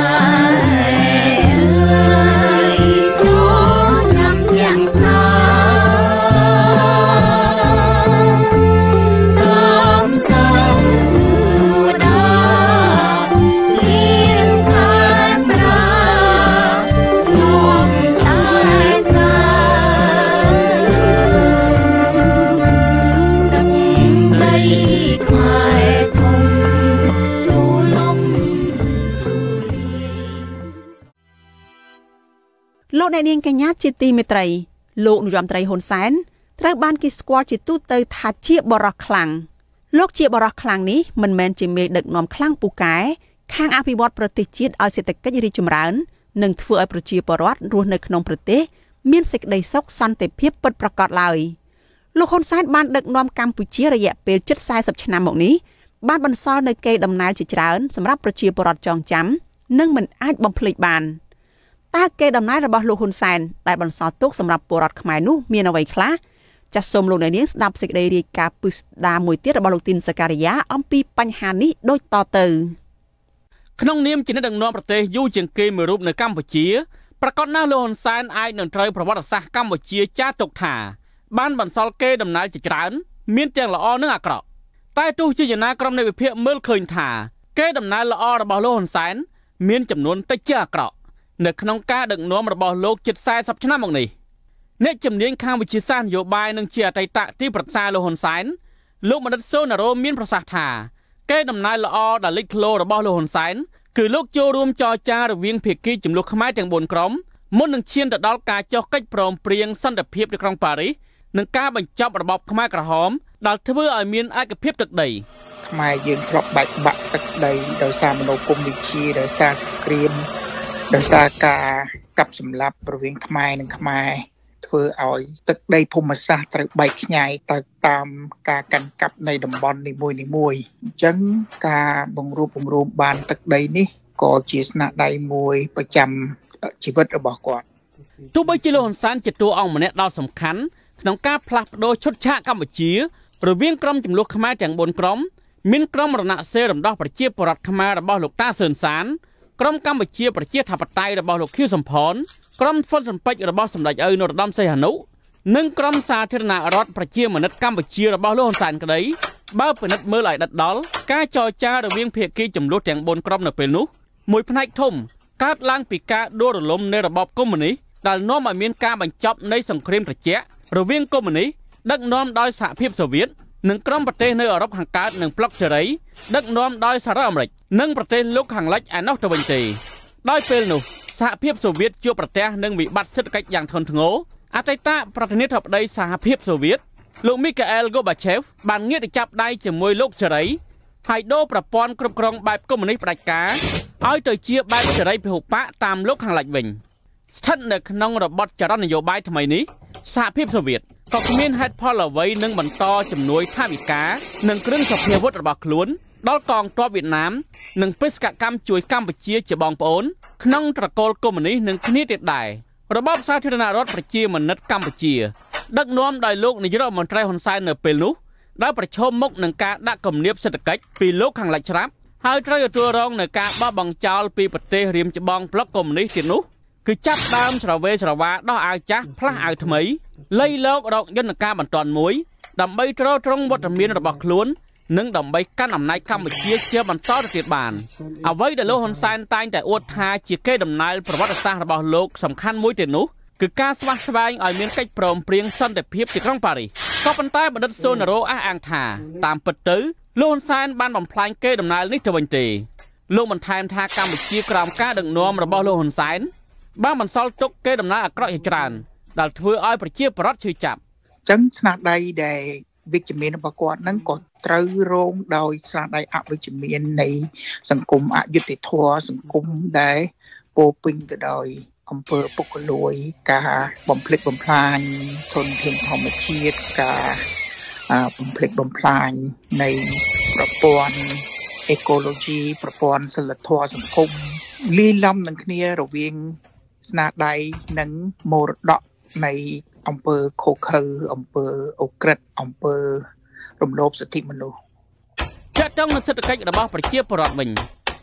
ในเนียงกัญญาจิตติเมตรัยโลกนุยมไตรโหนแสนตรักบ้านกิสควอจิตตู้เตยทัดเชียบรคลังโลกเชียบรคลังนี้มันแมนจิเมดึกนอมคลั่งปูกายข้างอภิวัตประเทศจีนเอาเศรษฐกิจริจุมรันหนึ่งเฟื่อประชีปรัตรวในขนมประเทศมีนสิกได้ซกซันแต่เพียบปิดประกอบเลยโลกโหนแสนบ้านดึกนอมกัมพูชีระยะเป็นจุดสายสับชนะหมกนี้บ้านบรรซอในเกยดำนายจิตรันสำหรับประชีปรัตจองจำนึ่งมันอาจบำเพลิดบานตาเกดำนายระบอบโลหุนแซนได้บรรสอตุกสำหรับปวดขมายนู้มีนเอาไว้คล้าจะสมลงในนี้ดับสิกเดรีกาปุสดามวยเตี้ยระบอบลูตินสการิยาอัมปีปัญหานี้โดยต่อเติมขนมเนียมจีนดังนอมประเทศยูเจียงเกยมือรูปในกัมพูชีประกอบหน้าโลหุนแซนไอหนึ่งไตรประวัติศาสตร์กัมพูชีจ้าตกถาบ้านบรรซอลเกดำนายจิตรันมีนเตียงละอเนื้อกรอบใต้ตู้จีนนากรมในวิเพียเมื่อเคยถาเกดำนายละอระบอบโลหุนแซนมีนจำนวนตะเจ้ากรอบในขนมกาดึงน้อมระบอบโลกจิตสายสับชนะมองนี้เนจำเนียงข้างวิชิสานโยบายหนึ่งเชียไตตะที่ปรัชญาโลหนสายลูกมนุษย์โซนโรมีนประสาทาแก้ดำนายละอดัลลิโลระบอบโลหนสายคือลูกโจรวมจอจาระเวียงเพียกี้จุ่มลูกขมายแตงบนกรมมุนหนึ่งเชียนแต่ดอลกาจอกกัดปลอมเปลี่ยนสันตเพียบในกรุงปารีสหนึ่งกาบรรจับระบอบขมายกระหอมดัลทเวอร์ไอมีนไอกับเพียบตึกใดขมายยืนครบใบบักตึกใดโดยสามโนกุมวิชีโดยซาสกรีมโดยสากากับสำหรับบริเวณขมายหนึ่งขมายเพื่อเอาตึกได้ภูมิศาสตร์ตรึกใบขยายตามการกันกับในดำบอลในมวยจังการบ่งรูปบานตึกใดนี้ก็จีสนาได้มวยประจำชีวิตระบอบก่อนทุกใบจิโลหนสารจิตตัวองค์มันเนี่ยเราสำคัญขนมกาพลักโดยชดชะกัมพูชีหรือเวียงกรมจุ่มลูกขมายแตงบนกรมมินกรมรณะเซรัมดอกประเจี๊ยบปรัดขมาระบอบลูกตาเซินสารกรมกัมพูชีประเจี๊ยบทับไตระบอบลูกคิวสมพรกรมฝนสัมปัจระบอบสำหรับนรดมไซฮานุหนึ่งกรมสาธารณรัฐประเจี๊ยบมนุษย์กัมพูชีระบอบโลหนสารกันเลยบ้าเป็นนัดเมื่อไหร่ดัดดอลการจอจาระเวียงเพียกี้จุ่มลูกแตงบนกรมในเปนุมวยพนักทุ่มการล้างปีกาโดนลมในระบบคอมมิวนิสต์ดัลน้อมมีการบรรจับในสงครามตะเจี๊ยระเวียงคอมมิวนิสต์ดักน้อมโดยสหภาพโซเวียตหนึ่งกรมประเทศในยุโรปห่างการหนึ่งปลักเฉยดักน้อมโดยสหรัฐอเมริกหนึ่งประเทศลูกห่างเล็กอันนอกตะวันตกได้เป็นหนุสหภาพโซเวียตชั่วประเทศหนึ่งวิบัติเศรษฐกิจอย่างทนโง่อาติตาประเทศทับได้สหภาพโซเวียตลูกมิคาเอลโกบาเชฟบางเงียบจับได้จมวยลูกเฉยไฮโดประปอนกรบกรองแบบคอมมิวนิสต์ประกาศเอาตัวเชี่ยแบบเฉยไปหุบปะตามลูกห่างหลักวิ่งท่านเด็กน้องระบดจารนโยบายทำไมนี้สหภาพโซเวียตก็มีเหตุพอละไว้หนึ่งบรรทอจำนวนท่าวิกาหนึ่งเครื่องสับเพียวุฒิระบาดล้วนดอลกองตัวเวียดนามหนึ่งพิสกกรรมช่วยกัมพูชีจะบองปนขนมตะโกลคอมมิวนิสต์หนึ่งคณิตเด็ดได้ระบบสาธารณรัฐประเชียมันนัดกัมพูชีดักน้อมได้ลูกในยุโรปมันไตรฮอนไซเนอร์เปลุได้ประชมมกหนึ่งการดักกลมเนียบเศรษฐกิจปีลูกขังหลักครับให้ไตรตัวรองในการบ้าบังจาลปีประเทศเรียมจะบองพลักคอมมิวนิสต์นุคือจับตามสระเวสระวาดออาจักพระอาทมิไล่โลกดอกยันการบรรทอนมวยดำใบตรตรงวัฒนมีนระบล้วนนึ่งดำใบกั้นอำนาจกัมพูชีเชื่อบรรทอนติดบานเอาไว้แต่โลกฮอนไซน์ตายแต่อวดทาจีเกดำนายประวัติศาสตร์ระบโลกสำคัญมวยเต็นุคือการสวัสดิ์สบายอ่อยเมียนใกล้ปลอมเปลี่ยนสันแต่เพียบที่กรุงปารีสก็เป็นใต้บรรดาโซนโรอาอังธาตามปิดตื้อโลกฮอนไซน์บ้านบ่มพลายเกดำนายนิทวันตีโลกมันไทม์ทากัมพูชีกรามก้าดึงนวมระบโลกฮอนไซน์บ้านมันซอลตุกเกดำนาอักรอิจรันดัลทเวอร์อ้อยประเชียปรัชชื่อจับจังสนาใดแด่วิจมีนประกอบนั้นก็ตรึโรงโดยสนาใดอวิจมีนในสังคมอายุติทัวสังคมได้โปปิงก็โดยอำเภอปุกลอยกาบ่มเพลิดบ่มพลานทนเทียนธรรมชาติกาบ่มเพลิดบ่มพลานในประปวนเอโคโลจีประปวนสลัดทัวสังคมลีลำหนึ่งนี้เราเวียงสนาใดหนังโมรดกในอำเภอโคเคอร์อำเภออกเกรดอำเภอรวมโลบสถิมนุษย์จะต้องมาเศรษฐกิจระบอบประเชียปรอดวิญ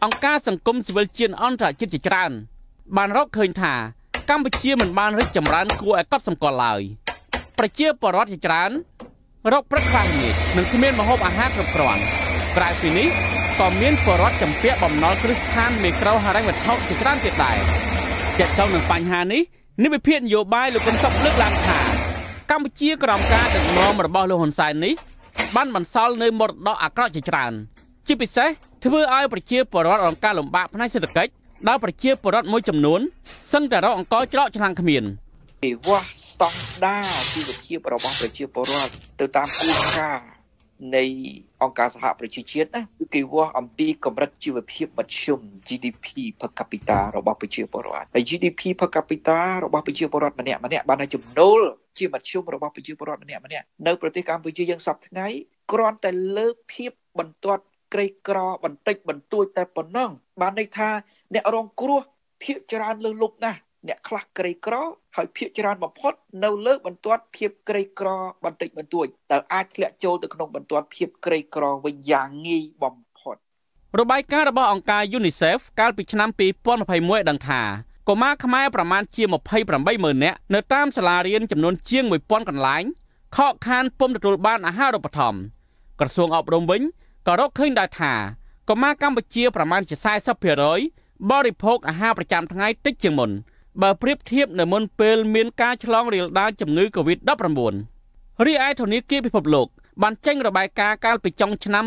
អង្គការសង្គមស៊ីវិលជាតិអន្តរជាតិជាច្រើនបានរកឃើញថាកម្ពុជាមិនបានរីកចម្រើនគួរឲ្យកត់សម្គាល់ឡើយប្រជាពលរដ្ឋជាច្រើនរកព្រឹកខ្លាំងនេះនិងគ្មានម្ហូបអាហារគ្រប់គ្រាន់ក្រៅពីនេះក៏មានពលរដ្ឋចំពាក់បំណុលគ្រឹះស្ថានមីក្រូហិរញ្ញវត្ថុជាច្រើនទៀតដែរទាក់ទងនឹងបញ្ហានេះនិវិភាគនយោបាយលោកកឹមសុខលើកឡើងថាកម្ពុជាក្រោមការដឹកនាំរបស់លោកហ៊ុនសែននេះបានបន្សល់នៅមរតកអាក្រក់ជាច្រើនជាពិសេសធ្វើឲ្យប្រជាពលរដ្ឋរងការលំបាកផ្នែកសេដ្ឋកិច្ចដោយប្រជាពលរដ្ឋមួយចំនួនសឹងតែរកអង្គច្រកឆ្នាំគ្មានពីវាស់ស្តង់ដារជីវភាពរបស់ប្រជាពលរដ្ឋទៅតាមគោលការណ៍នៃអង្គការសហប្រជាជាតិណាគឺគេវាស់អំពីកម្រិតជីវភាពមធ្យម GDP per capita របស់ប្រជាពលរដ្ឋហើយ GDP per capita របស់ប្រជាពលរដ្ឋម្នាក់បានឲ្យចំណូលជាមធ្យមរបស់ប្រជាពលរដ្ឋម្នាក់នៅប្រទេសកម្ពុជាយើងសប្តាហ៍ថ្ងៃគ្រាន់តែលើកភាពបន្ទាត់ក្រីក្របន្តិចបន្តួចតែប៉ុណ្ណឹងបានន័យថាអ្នករងគ្រោះភាគច្រើនលើសលប់ណាស់អ្នកខ្លះក្រីក្រហើយភាគច្រើនបំផុតនៅលើបន្ទាត់ភាពក្រីក្របន្តិចបន្តួចតែអាចធ្លាក់ចូលទៅក្នុងបន្ទាត់ភាពក្រីក្រវិញយ៉ាងងាយបំផុតរបាយការណ៍របស់អង្គការ UNICEF កាលពីឆ្នាំ2021ដឹងថាកុមារខ្មែរប្រមាណជា 28,000 នាក់នៅតាមសាលារៀនចំនួនជាង 1,000 កន្លែងខកខានពុំទទួលបានអាហារូបត្ថម្ភក្រសួងអប់រំវិញក៏រកឃើញដែរថាកុមារកម្ពុជាប្រមាណជា 40% បរិភោគអាហារប្រចាំថ្ងៃតិចជាងមុនបើប្រៀបធៀបនៅមុនពេលមានការឆ្លងរាលដាលជំងឺ COVID-19 រីឯធនាគារពិភពលោកបានចេញរបាយការណ៍កាលពីចុងឆ្នាំ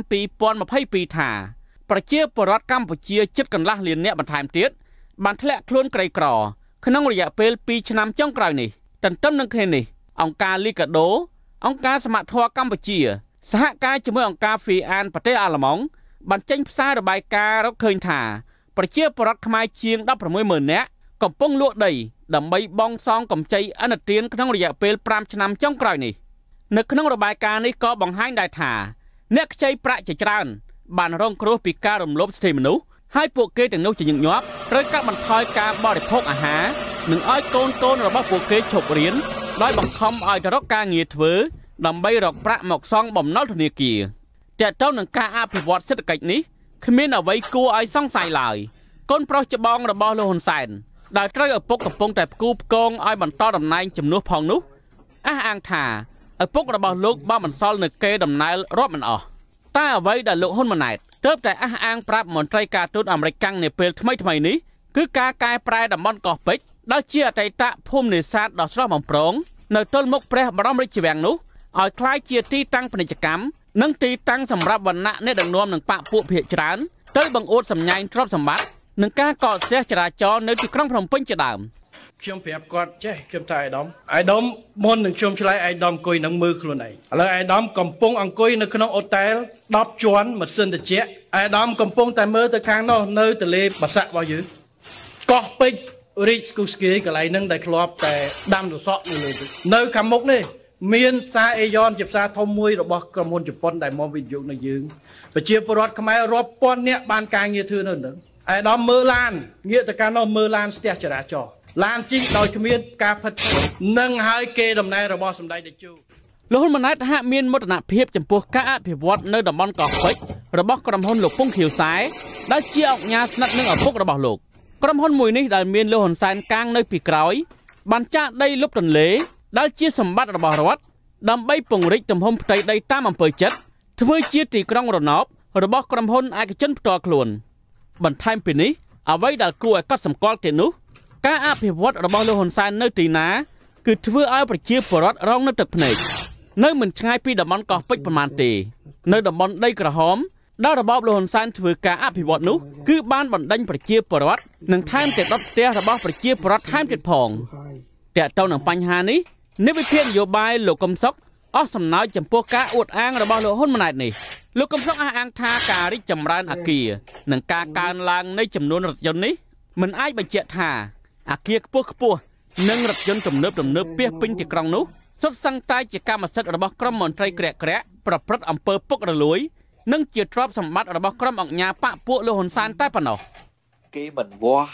2022ថាប្រជាពលរដ្ឋកម្ពុជាជិតកន្លះលាននាក់បន្ថែមទៀតបានធ្លាក់ខ្លួនក្រីក្រក្នុងរយៈពេល2ឆ្នាំចុងក្រោយនេះទន្ទឹមនឹងគ្នានេះអង្គការលីកាដូអង្គការសមត្ថភាពកម្ពុជាសហការជាមួយអង្គការ FIAN ប្រទេសអាល្លឺម៉ង់បានចេញផ្សាយរបាយការណ៍រកឃើញថាប្រជាពលរដ្ឋខ្មែរជាង 16,000 នាក់កំពុងលក់ដីដើម្បីបង់សងកម្ចីឥណទានក្នុងរយៈពេល5ឆ្នាំចុងក្រោយនេះនៅក្នុងរបាយការណ៍នេះក៏បង្ហាញដែរថាអ្នកខ្ចីប្រាក់ជាច្រើនបានរងគ្រោះពីការរំលោភសិទ្ធិមនុស្សហើយពួកគេទាំងនោះជាញឹកញាប់ត្រូវកាត់បន្ថយការបរិភោគអាហារនិងឲ្យកូនរបស់ពួកគេឈប់រៀនដោយបង្ខំឲ្យទៅរកការងារធ្វើដើម្បីរកប្រាក់មកសងបំណុលធនាគារតែទៅនឹងការអភិវឌ្ឍសេដ្ឋកិច្ចនេះគ្មានអ្វីគួរឲ្យសង្ស័យឡើយកូនប្រុសច្បងរបស់លោកហ៊ុនសែនដែលត្រូវឪពុកកំពុងតែផ្គូផ្គងឲ្យបន្តតំណែងជំនួសផងនោះអះអាងថាឪពុករបស់លោកបានបន្សល់នៅកេរដំណែលរាប់មិនអស់តែអ្វីដែលលោកហ៊ុនម៉ាណែតទើបតែអះអាងប្រាប់មន្ត្រីការទូតអាមេរិកកាំងនាពេលថ្មីនេះគឺការកែប្រែតំបន់កោះពេជ្រដែលជាអតីតភូមិនេសាទដ៏ស្រស់បំព្រងនៅទល់មុខព្រះបរមរាជវាំងនោះឲ្យក្លាយជាទីតាំងពាណិជ្ជកម្មនិងទីតាំងសម្រាប់វណ្ណៈអ្នកដឹកនាំនិងបកពួកភាគច្រើនទៅបង្អួតសម្ញែងទ្រព្យសម្បត្តិនឹងការកកស្ទះចរាចរណ៍នៅទីក្រុងភ្នំពេញជាដើមខ្ញុំប្រាប់គាត់ចេះខ្ញុំថាអាយដាមមុននឹងខ្ញុំឆ្លើយអាយដាមអង្គុយនឹងមើលខ្លួនឯងឥឡូវអាយដាមកំពុងអង្គុយនៅក្នុងអូតែល10ជាន់ម៉ាស៊ីនត្រជាក់អាយដាមកំពុងតែមើលទៅខាងនោះនៅទន្លេបាសាក់របស់យើងកោះពេជ្ររីកស្គូស្គីកន្លែងហ្នឹងដែលធ្លាប់តែដាំសសក់នៅខាងមុខនេះមានផ្សារអេយ៉នជាផ្សារធំមួយរបស់ក្រុមហ៊ុនជប៉ុនដែលមកវិនិយោគនៅយើងប្រជាពលរដ្ឋខ្មែររាប់ពាន់នាក់បានការងារធ្វើនៅហ្នឹងអាយដាមមើលឡានងាកទៅកាលនោះមើលឡានស្ទះចរាចរណ៍ឡានជីកដោយគ្មានការផិតនឹងហើយគេដំណើររបស់សម្ដេចតេជោលោកហ៊ុនម៉ាណែតហាក់មានមោទនភាពចំពោះការអភិវឌ្ឍនៅតំបន់កោះពេជ្ររបស់ក្រុមហ៊ុនលោកពងខៀវសែដែលជាអង្គការស្និទ្ធនឹងឪពុករបស់លោកក្រុមហ៊ុនមួយនេះដែលមានលោកហ៊ុនសែនកាងនៅពីក្រោយបានចាក់ដីលុបទន្លេដែលជាសម្បត្តិរបស់រដ្ឋដើម្បីពង្រីកទំហំផ្ទៃដីតាមអំពើចិត្តធ្វើជាទីក្រុងរណបរបស់ក្រុមហ៊ុនឯកជនផ្ទាល់ខ្លួនបន្ថែមពីនេះអ្វីដែលគួរឲ្យកត់សម្គាល់ទៀតនោះការអភិវឌ្ឍរបស់លោកហ៊ុនសែននៅទីណាគឺធ្វើឲ្យប្រជាពលរដ្ឋរងនៅទឹកភ្នែកនៅមិនឆ្ងាយពីតំបន់កោះពេជ្រប៉ុន្មានទេនៅតំបន់ដីក្រហមដែលរបបលោកហ៊ុនសែនធ្វើការអភិវឌ្ឍនោះគឺបានបណ្ដេញប្រជាពលរដ្ឋនិងថែមទាំងដុតផ្ទះរបស់ប្រជាពលរដ្ឋថែមទៀតផងតែទៅនឹងបញ្ហានេះនិវិភាគនយោបាយលោកកឹមសុខអស់សំណើចចំពោះការអួតអាងរបស់លោកហ៊ុនម៉ាណែតនេះលោកកឹមសុខអះអាងថាការរីកចម្រើនអគារនិងការកើនឡើងនៃចំនួនរថយន្តនេះមិនអាចបញ្ជាក់ថាអគារខ្ពស់និងរថយន្តទំនើបពាសពេញទីក្រុងនោះសុទ្ធសឹងតែជាកម្មសិទ្ធិរបស់ក្រុមមន្ត្រីក្រាក់ប្រព្រឹត្តអំពើពុករលួយនិងជាទ្រព្យសម្បត្តិរបស់ក្រុមអង្គញាបកពួកលោកហ៊ុនសែនតែប៉ុណ្ណោះគេមិនវាស់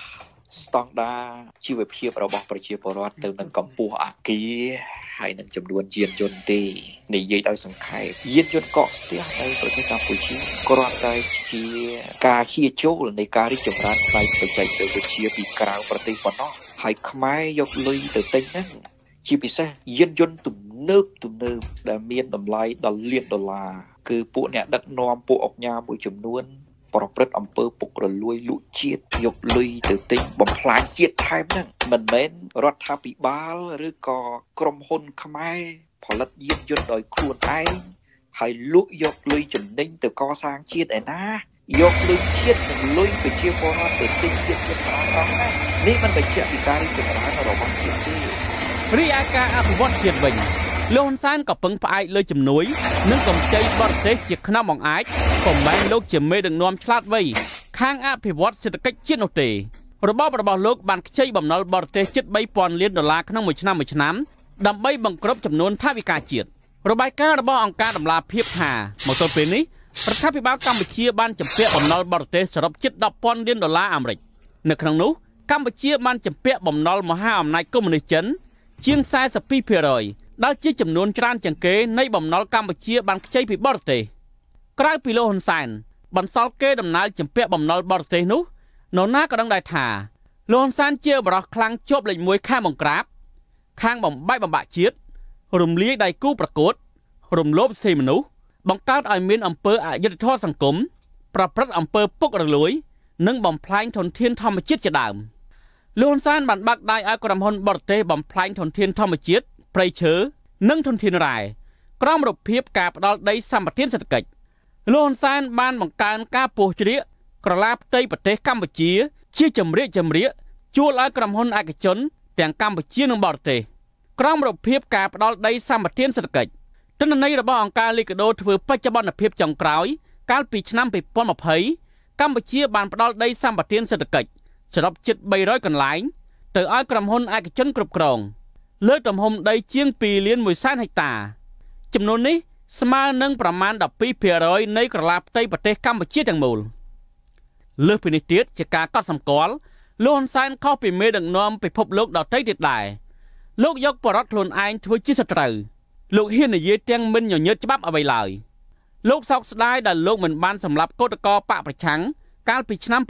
ស្តង់ដារជីវភាពរបស់ប្រជាពលរដ្ឋទៅនឹងកម្ពស់អគារហើយនឹងចំនួនយានយន្តទេនិយាយដោយសង្ខេបយានយន្តកកស្ទះនៅប្រទេសកម្ពុជាគ្រាន់តែជាការហៀចូលនៃការរីកចម្រើនផ្នែកបច្ចេកវិទ្យាពីក្រៅប្រទេសប៉ុណ្ណោះហើយខ្មែរយកលុយទៅទិញហ្នឹងជាពិសេសយានយន្តទំនើបដែលមានតម្លៃដល់លានដុល្លារគឺពួកអ្នកដឹកនាំពួកអង្គការមួយចំនួនប្រព្រឹត្តអំពើពុករលួយលក់ជាតិយកលុយទៅទិញបំផ្លាញជាតិថែមហ្នឹងមិនមែនរដ្ឋាភិបាលឬក៏ក្រុមហ៊ុនខ្មែរផលិតយានយន្តដោយខ្លួនឯងហើយលក់យកលុយចំណេញទៅកសាងជាតិឯណាយកលុយជាតិនិងលុយប្រជាពលរដ្ឋទៅទិញជាតិច្រើនអស់ណានេះមិនបញ្ជាក់ពីការរីកចម្រើនរបស់ជាតិទេរីឯការអភិវឌ្ឍជាតិវិញលោកហ៊ុនសែនក៏ពឹងផ្អែកលើជំនួយនិងកម្ចីបរទេសជាខ្នងបង្អាចពុំមែនលោកជាមេដឹកនាំឆ្លាតវៃខាងអភិវឌ្ឍសេដ្ឋកិច្ចជាតិនោះទេរបបរបស់លោកបានខ្ចីបំណុលបរទេសជិត $3,000 លានក្នុងមួយឆ្នាំដើម្បីបង្ក្រប់ចំនួនថវិកាជាតិរបាយការណ៍របស់អង្គការដំឡាភិបថាមកទល់ពេលនេះរដ្ឋាភិបាលកម្ពុជាបានជំពាក់បំណុលបរទេសសរុបជិត $10,000 លានអាមេរិកនៅក្នុងនោះកម្ពុជាបានជំពាក់បំណុលមហាអំណាចកុម្មុយនីសចិនជាង 42% ដែលជាចំនួនច្រើនជាងគេនៃបំណុលកម្ពុជាបានខ្ចីពីបរទេសក្រៅពីលោកហ៊ុនសែនបន្សល់គេដំណើរជំពាក់បំណុលបរទេសនោះនរណាក៏ដឹងដែរថាលោកហ៊ុនសែនជាបរិះខ្លាំងជាប់លេខ1ខាងបង្ក្រាបខាងបំបែកបំបាក់ជាតិរំលាយដៃគូប្រកួតរំលោភសិទ្ធិមនុស្សបង្កើតឲ្យមានអំពើអយុត្តិធម៌សង្គមប្រព្រឹត្តអំពើពុករលួយនិងបំផ្លាញធនធានធម្មជាតិជាដើមលោកហ៊ុនសែនបានបាក់ដៃឲ្យក្រុមហ៊ុនបរទេសបំផ្លាញធនធានធម្មជាតិព្រៃឈើនិងធនធានរ៉ែក្រោមរូបភាពការផ្ដាល់ដីសម្បត្តិសេដ្ឋកិច្ចលោកហ៊ុនសែនបានបង្កើនការពុះជ្រៀកក្រឡាផ្ទៃប្រទេសកម្ពុជាជាចម្រៀកជួលឲ្យក្រុមហ៊ុនឯកជនទាំងកម្ពុជានិងបរទេសក្រោមរូបភាពការផ្ដាល់ដីសម្បត្តិសេដ្ឋកិច្ចទិន្នន័យរបស់អង្គការលីកាដូធ្វើបច្ចុប្បន្នភាពចុងក្រោយកាលពីឆ្នាំ2020កម្ពុជាបានផ្ដាល់ដីសម្បត្តិសេដ្ឋកិច្ចសរុបជិត300កន្លែងទៅឲ្យក្រុមហ៊ុនឯកជនគ្រប់គ្រងលើទំហំដីជាង 2 លាន 1 សែនហិកតាចំនួននេះស្មើនឹងប្រមាណ 12% នៃក្រឡាផ្ទៃប្រទេសកម្ពុជាទាំងមូលលើសពីនេះទៀតជាការកត់សម្គាល់លោកហ៊ុនសែនខុសពីមេដឹកនាំពិភពលោកដទៃទៀតដែរលោកយកបរិបទខ្លួនឯងធ្វើជាសត្រូវលោកហ៊ាននិយាយទាំងមិនញញើតច្បាប់អ្វីឡើយលោកសោកស្ដាយដែលលោកមិនបានសម្លាប់កោតករបកប្រឆាំងកាលពីឆ្នាំ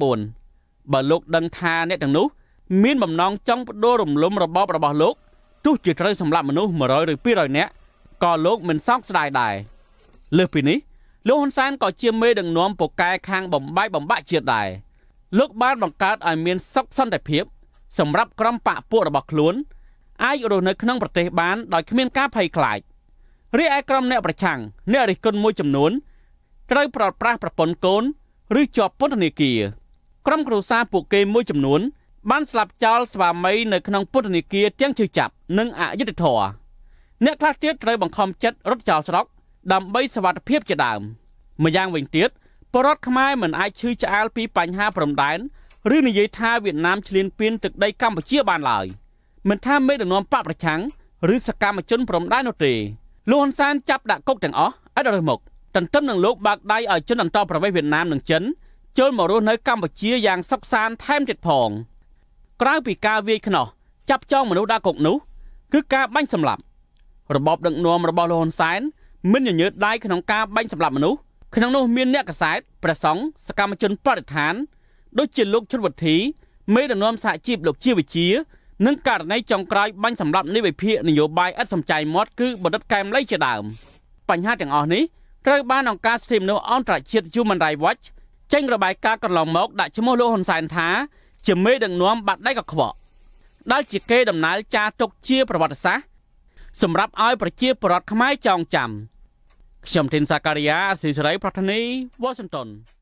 2014បើលោកដឹងថាអ្នកទាំងនោះមានបំណងចង់បដូររំលំរបបរបស់លោកទោះជាត្រូវសម្លាប់មនុស្ស100ឬ200នាក់ក៏លោកមិនសោកស្ដាយដែរលើសពីនេះលោកហ៊ុនសែនក៏ជាមេដឹកនាំពូកែខាងបំបែកបំបាក់ជាតិដែរលោកបានបង្កើតឲ្យមានសុខសន្តិភាពសម្រាប់ក្រុមបកពួករបស់ខ្លួនអាចរស់នៅក្នុងប្រទេសបានដោយគ្មានការភ័យខ្លាចរីឯក្រុមអ្នកប្រឆាំងអ្នករិះគន់មួយចំនួនត្រូវប្រត់ប្រាស់ប្រពន្ធកូនឬជាប់ពន្ធនាគារក្រុមគ្រួសារពួកគេមួយចំនួនបានស្លាប់ចោលស្វាមីនៅក្នុងពន្ធនាគារទាំងជឿចាប់និងអយុត្តិធម៌អ្នកខ្លះទៀតត្រូវបង្ខំចិត្តរត់ចោលស្រុកដើម្បីសុវត្ថិភាពជាដើមម្យ៉ាងវិញទៀតពលរដ្ឋខ្មែរមិនអាចឈឺឆ្អាលពីបញ្ហាព្រំដែនឬនិយាយថាវៀតណាមឈ្លានពានទឹកដីកម្ពុជាបានឡើយមិនថាមេដឹកនាំបកប្រឆាំងឬសកម្មជនព្រំដែននោះទេលោកហ៊ុនសែនចាប់ដាក់គុកទាំងអស់ឥតរើសមុខទន្ទឹមនឹងលោកបើកដៃឲ្យជនអន្តោប្រវេសន៍វៀតណាមនិងចិនចូលមករស់នៅកម្ពុជាយ៉ាងសុខសាន្តថែមទៀតផងក្រៅពីការវាយខ្នោះចាប់ចងមនុស្សដាក់គុកនោះគឺការបាញ់សម្លាប់របបដឹកនាំរបស់លោកហ៊ុនសែនមិនញញើតដៃក្នុងការបាញ់សម្លាប់មនុស្សក្នុងនោះមានអ្នកកសែតព្រះសង្ឃសកម្មជនបរិស្ថានដូចជាលោកឈុតវុធីមេដឹកនាំសហជីពលោកជាវិជានិងករណីចុងក្រោយបាញ់សម្លាប់នៃវិភាគនយោបាយឥតសំចៃមាត់គឺបណ្ឌិតកែមលីជាដើមបញ្ហាទាំងអស់នេះត្រូវបានអង្គការសិទ្ធិមនុស្សអន្តរជាតិ Human Rights Watch ចេញរបាយការណ៍កន្លងមកដាក់ឈ្មោះលោកហ៊ុនសែនថាជាមេដឹកនាំបាត់ដៃកខ្វក់ដែលជាគេដំណើរចារទុកជាប្រវត្តិសាស្ត្រសម្រាប់ឲ្យប្រជាពលរដ្ឋខ្មែរចងចាំខ្ញុំធីនសាការីយ៉ាស៊ីសេរីប្រធានី Washington